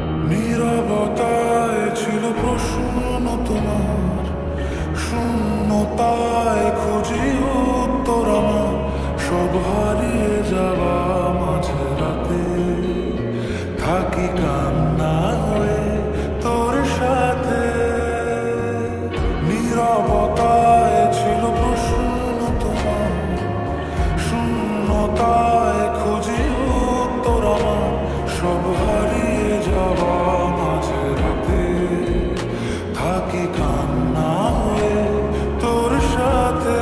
নীরবতায় ছিল প্রশ্ন তোমার, শূন্যতায় খুঁজি উত্তর আমার। সব হারিয়ে যাওয়া মাঝে রাতে থাকি কান্না হয়ে তোর সাথে। নীরবতায় ছিল প্রশ্ন তোমার, শূন্যতায় খুঁজি উত্তর আমার। সব হারিয়ে যাওয়া মাঝে রাতে থাকি কান্না হয়ে তোর সাথে।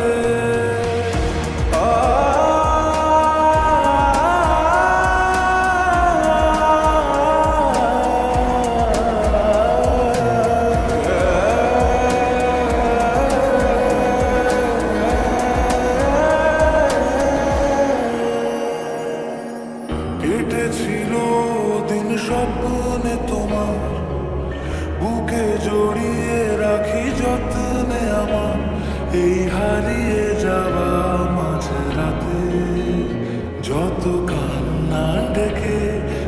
কেটেছিল দিন স্বপ্নে তোমার, বুকে জড়িয়ে রাখি যত্নে আমার। এই হারিয়ে যাওয়া মাঝ রাতে যত কান্না ডেকে